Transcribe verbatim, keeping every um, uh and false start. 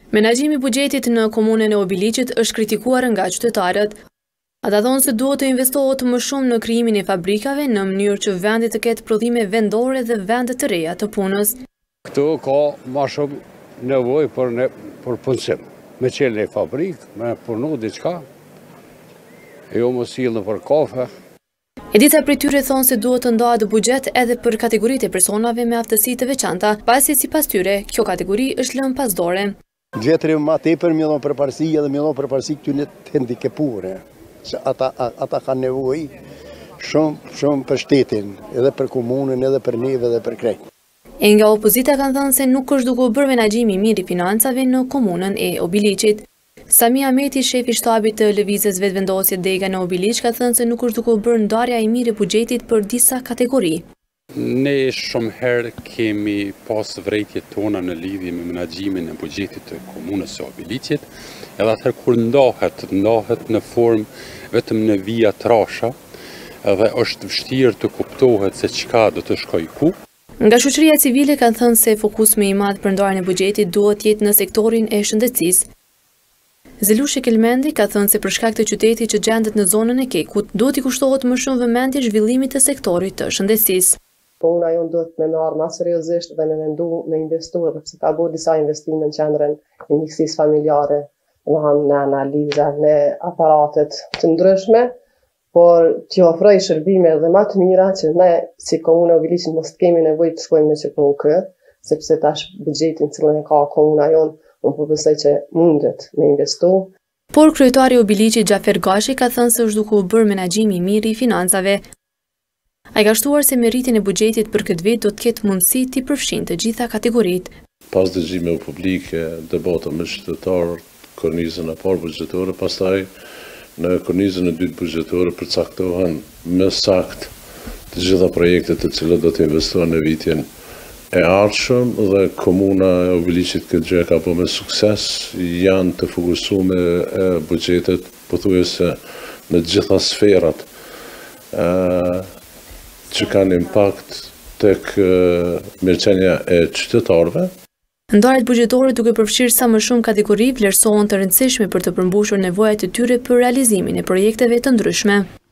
Menaxhimi i buxhetit në komunën e Obiliqit është kritikuar nga qytetarët. Ata thonë se duhet të investohet më shumë në krijimin e fabrikave në mënyrë që vendi të ketë prodhime vendore dhe vende të reja të punës. Këtu ka më shumë nevojë për ne, për punësim. Me qenë në fabrikë, me punu diçka. Jo më sillën për kafe. E disa prej tyre thonë se duhet të ndahet buxhet edhe për kategoritë e personave me aftësi të veçanta, pasi sipas tyre kjo kategori është lënë pas dore. Djetëri ma tepër më dhon përparësi edhe më dhon përparësi këtyre të hendikepuar. Se ata ata kanë nevojë shumë shumë për shtetin, edhe për komunën, edhe për neve, edhe për krejt. E nga opozita kanë thënë se nuk është duke u bërë menaxhimi i mirë i financave në komunën e Obiliqit. Sami Ahmeti, shefi shtabit të lëvizjes vetëvendosje Dega në Obiliq, ka thënë se nuk është duke u bërë ndarja e mirë e buxhetit për disa kategori. Ne shumë herë kemi pas vërejtjet tona në lidhje me menaxhimin e buxhetit të komunës së Obiliqit, edhe atëherë kur ndahet, ndahet në formë vetëm në vija trasha, edhe është vështirë të kuptohet se çka do të shkojë ku. Nga shoqëria civile kanë thënë se fokusmi i madh për ndarjen e buxhetit duhet jetë në sektorin e shëndetësisë. Zelushi Kelmendi ka thënë se për shkak të qytetit që gjendet në zonën e Kekut, duhet i kushtohet më shumë vëmendje zhvillimit të sektorit të shëndetësisë. Puna jonë duhet me marrë më seriozisht dhe me mendu me investu, edhe pse ka bërë disa investime në qendrën e mjekësisë familjare, në analiza, në aparatet të ndryshme, por t'i ofroj shërbime dhe më të mira që ne si komunë e Obiliqit mos kemi nevojë të shkojmë në Çekukë, sepse tash buxhetin cilën e ka komuna jonë, unë po besoj që mundet me investu. Por kryetari i Obiliqit Xhafer Gashi ka thënë se është duke u bërë menaxhimi i mirë i financave. Ai ka shtuar se me rritjen e buxhetit për këtë vit do të ketë mundësi t'i përfshin të gjitha kategoritë. Pas dëgjimeve publike, debata me qytetarët, kornizën e parë buxhetore, pastaj në kornizën e dytë buxhetore përcaktohen më saktë të gjitha projektet të cilat do të investohen në vitin e ardhshëm dhe komuna e Obiliqit këtë gjë ka bërë me sukses, janë të fokusuar buxhetet pothuajse në të gjitha sferat që kanë impakt tek mirëqenia e qytetarëve. Ndarjet buxhetore duke përfshirë sa më shumë kategori vlerësohen të rëndësishme për të përmbushur nevojat e tyre për realizimin e projekteve të ndryshme.